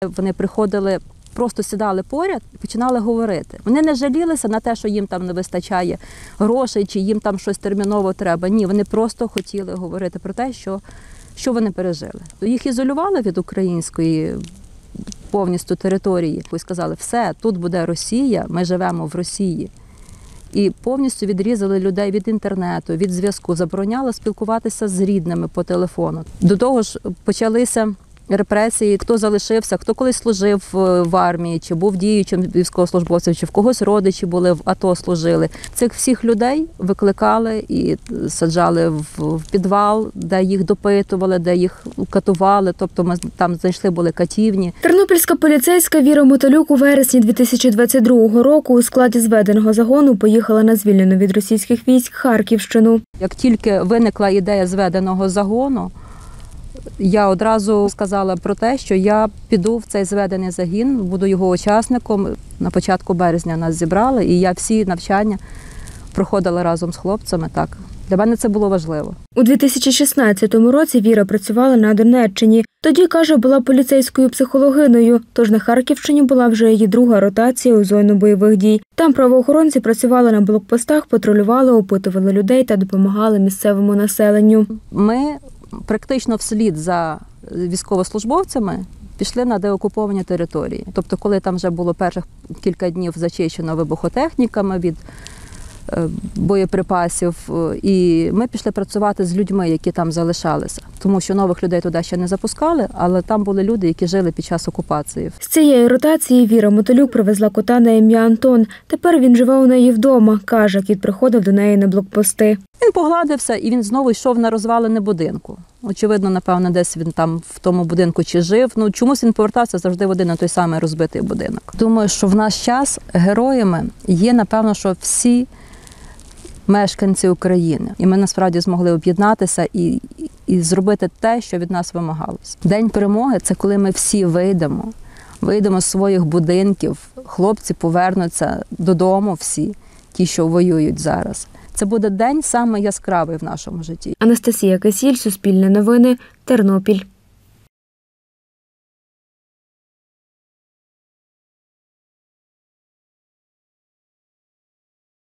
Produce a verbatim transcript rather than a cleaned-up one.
Вони приходили, просто сідали поряд і починали говорити. Вони не жалілися на те, що їм там не вистачає грошей, чи їм там щось терміново треба. Ні, вони просто хотіли говорити про те, що, що вони пережили. Їх ізолювали від української повністю території. І сказали, все, тут буде Росія, ми живемо в Росії. І повністю відрізали людей від інтернету, від зв'язку, забороняли спілкуватися з рідними по телефону. До того ж почалися репресії, хто залишився, хто колись служив в армії, чи був діючим військовослужбовцем, чи в когось родичі були, в АТО служили. Цих всіх людей викликали і саджали в підвал, де їх допитували, де їх катували, тобто ми там знайшли були катівні. Тернопільська поліцейська Віра Мотолюк у вересні дві тисячі двадцять другого року у складі зведеного загону поїхала на звільнену від російських військ Харківщину. Як тільки виникла ідея зведеного загону, я одразу сказала про те, що я піду в цей зведений загін, буду його учасником. На початку березня нас зібрали, і я всі навчання проходила разом з хлопцями. Так, для мене це було важливо. У дві тисячі шістнадцятому році Віра працювала на Донеччині. Тоді, каже, була поліцейською психологиною, тож на Харківщині була вже її друга ротація у зону бойових дій. Там правоохоронці працювали на блокпостах, патрулювали, опитували людей та допомагали місцевому населенню. Ми практично вслід за військовослужбовцями пішли на деокуповані території. Тобто, коли там вже було перших кілька днів зачищено вибухотехніками від боєприпасів, і ми пішли працювати з людьми, які там залишалися. Тому що нових людей туди ще не запускали, але там були люди, які жили під час окупації. З цієї ротації Віра Мотолюк привезла кота на ім'я Антон. Тепер він живе у неї вдома, каже, кіт приходив до неї на блокпости. Він погладився і він знову йшов на розвалини будинку. Очевидно, напевно, десь він там в тому будинку чи жив. Ну, чомусь він повертався завжди в один на той самий розбитий будинок. Думаю, що в наш час героями є, напевно, що всі мешканці України. І ми насправді змогли об'єднатися і, і зробити те, що від нас вимагалось. День перемоги – це коли ми всі вийдемо, вийдемо з своїх будинків, хлопці повернуться додому всі, ті, що воюють зараз. Це буде день саме яскравий в нашому житті. Анастасія Кисіль, Суспільне новини, Тернопіль.